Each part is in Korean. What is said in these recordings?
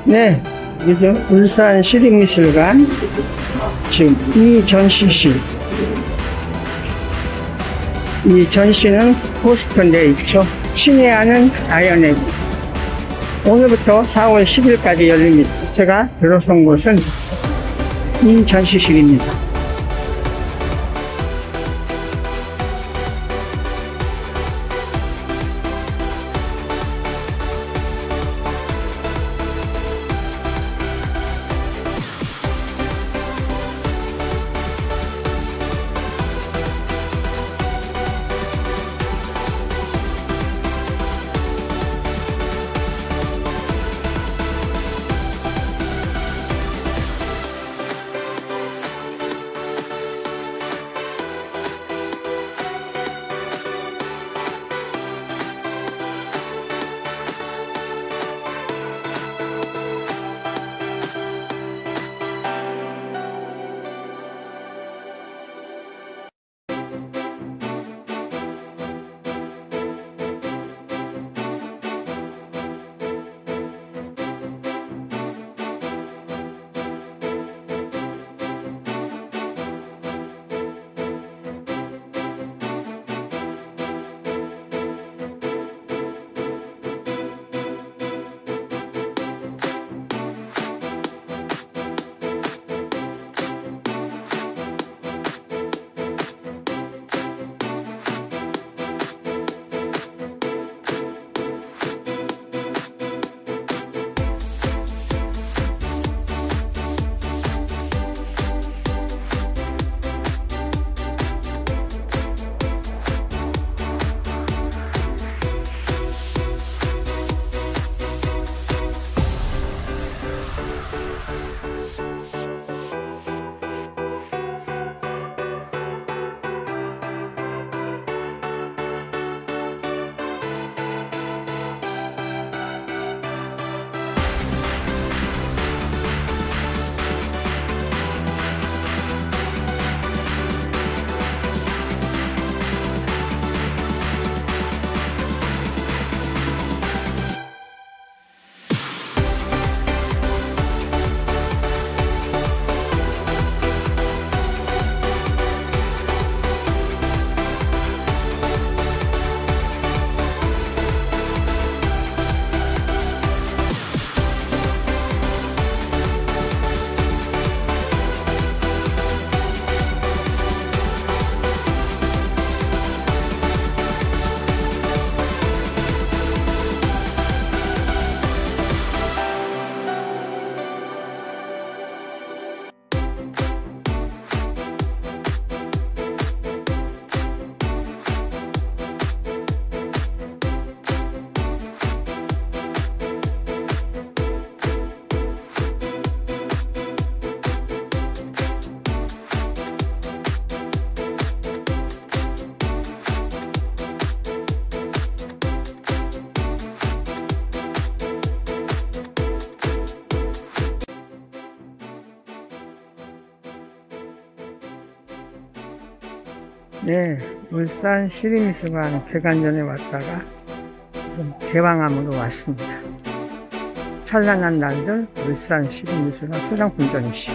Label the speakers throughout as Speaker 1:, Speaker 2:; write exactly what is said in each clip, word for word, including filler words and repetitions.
Speaker 1: 네, 요즘 울산 시립미술관 지금 이 전시실, 이 전시는 포스터인데 있죠. 친애하는 자연의 오늘부터 사월 십일까지 열립니다. 제가 들어선 곳은 이 전시실입니다. 네, 울산 시립미술관 개관전에 왔다가 개방함으로 왔습니다. 찬란한 날들 울산 시립미술관 소장품 전시.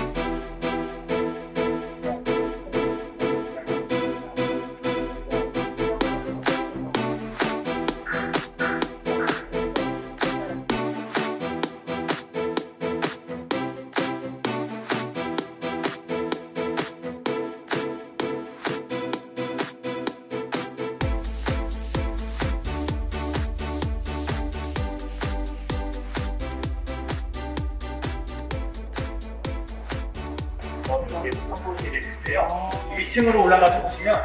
Speaker 2: 이 층으로 올라가서 보시면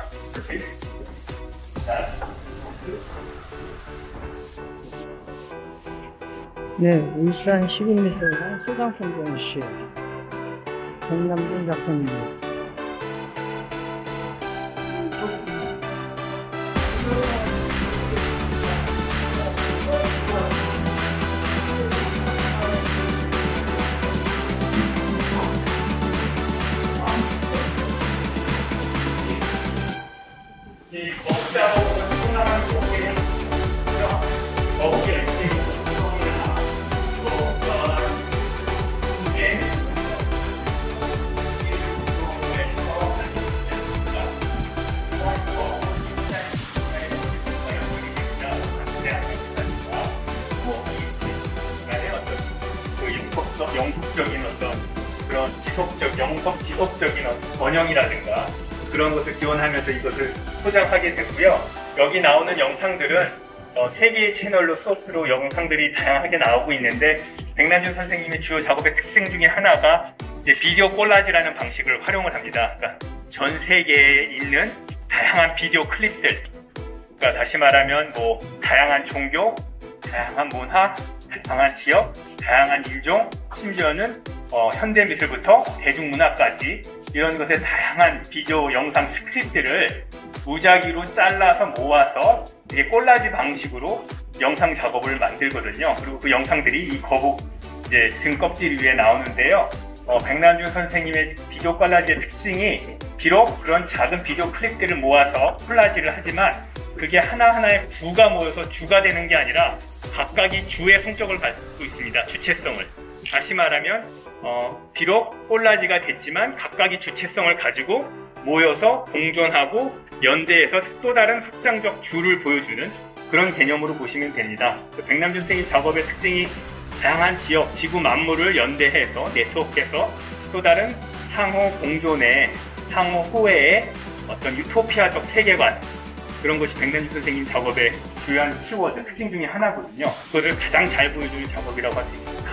Speaker 1: 네, 울산 시립미술관 소장품 전시 정남준 작가님.
Speaker 3: 지속적, 영속 지속적인 원형이라든가 그런 것을 지원하면서 이것을 포장하게 됐고요. 여기 나오는 영상들은 어, 세 개의 채널로 소프트로 영상들이 다양하게 나오고 있는데 백남준 선생님의 주요 작업의 특징 중에 하나가 이제 비디오 콜라지라는 방식을 활용을 합니다. 그러니까 전 세계에 있는 다양한 비디오 클립들, 그러니까 다시 말하면 뭐 다양한 종교, 다양한 문화, 다양한 지역, 다양한 인종, 심지어는 어, 현대 미술부터 대중문화까지 이런 것의 다양한 비디오 영상 스크립트를 무작위로 잘라서 모아서 이게 콜라지 방식으로 영상 작업을 만들거든요. 그리고 그 영상들이 이 거북 이제 등껍질 위에 나오는데요. 어, 백남준 선생님의 비디오 콜라지의 특징이 비록 그런 작은 비디오 클립들을 모아서 콜라지를 하지만 그게 하나하나의 부가 모여서 주가 되는 게 아니라 각각이 주의 성격을 가지고 있습니다. 주체성을. 다시 말하면 어, 비록 콜라지가 됐지만 각각이 주체성을 가지고 모여서 공존하고 연대해서 또 다른 확장적 주를 보여주는 그런 개념으로 보시면 됩니다. 백남준 선생님 작업의 특징이 다양한 지역, 지구 만물을 연대해서 네트워크해서 또 다른 상호 공존의 상호 호혜의 어떤 유토피아적 세계관, 그런 것이 백남준 선생님 작업의 주요한 키워드, 특징 중에 하나거든요. 그것을 가장 잘 보여주는 작업이라고 할 수 있습니다.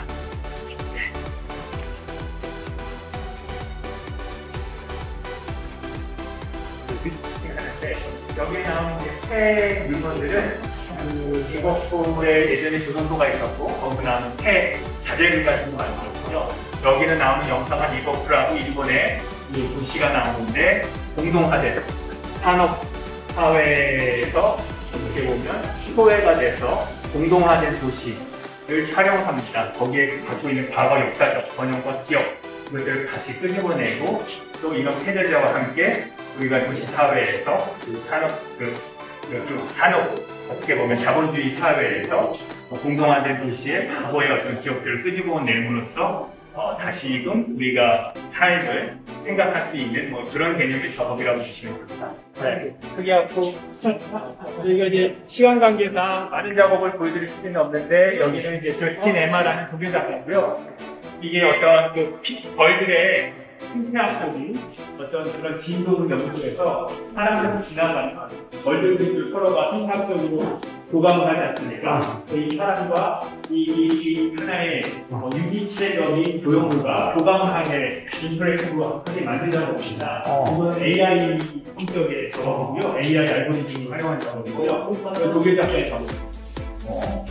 Speaker 3: 여기 나오는 폐 물건들은 이버풀에 예전에 조선소가 있었고 거기 나오는 폐 자재들 같은 거 만들었고요. 여기는 나오는 영상은 이버풀하고 일본의 이 도시가 나오는데 공동화된 산업 사회에서 어떻게 보면 소외가 돼서 공동화된 도시를 촬영합니다. 거기에 갖고 있는 과거 역사적 번영과 기억, 그것들을 다시 끄집어내고 또 이런 패널들과 함께 우리가 도시 사회에서 그 산업, 그, 그, 그 산업, 어떻게 보면 자본주의 사회에서 공동화된 도시의 과거의 어떤 기억들을 끄집어내므로써 어, 다시금 우리가 삶을 생각할 수 있는 뭐 그런 개념의 작업이라고 보시면 됩니다. 네. 크게하고 저희가 이제 시간 관계상 많은 작업을 보여드릴 수는 없는데 여기는 이제 저스틴 엠아라는 독일 작가고요. 이게 어떤 그 피, 벌들의 생태학적인 어떤 그런 진도를 연구해서 사람들이 지나가는 벌들도 서로가 생태학적으로 교감을 하지 않습니까? 이 사람과 이, 이, 이 하나의 어, 유기체적인 조형물과 교감을 하게 인터랙티브로 하게 만든다고 봅니다. 이건 에이아이 성격의 작업이고요. 에이아이 알고리즘을 활용한 작업이고요. 독일 작가의 작업입니다. 어.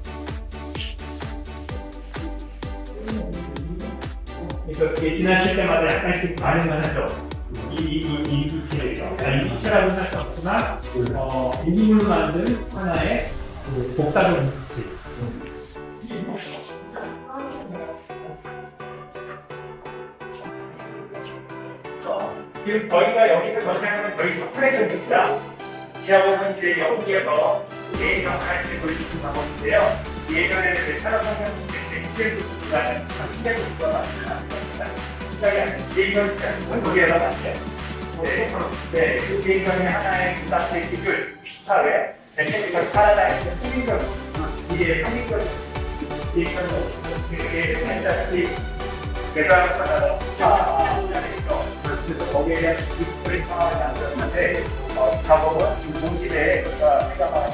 Speaker 3: 그러니까 지나칠 때마다 약간씩 반응을 하죠. 이, 이, 이, 이 부치래요. 이 부치라고는 할 수 없지만, 어, 유기물로 만든 하나의 그 복사적인 부치. 지금 저희가 여기서 전시하는 저희 스프레션입니다. 지하보면 이제 영국에서 개인 역할을 보여주신 방법인데요. 예전에는 산업 성향 문제인데, 이제부터는 시대부터 만듭니다. 게임은 거기에다 맞죠. 네, 그 게임이 하나의 기사의 기술, 사회, 메시지가 살아다니는 흥미적, 이게 흥미적 게임은 되게 fantastic, 매달 하나로 있죠. 그래서 거기에 대한 기술을 상황을 만들었는데, 작업은 그 동시대에 우리가 생각하는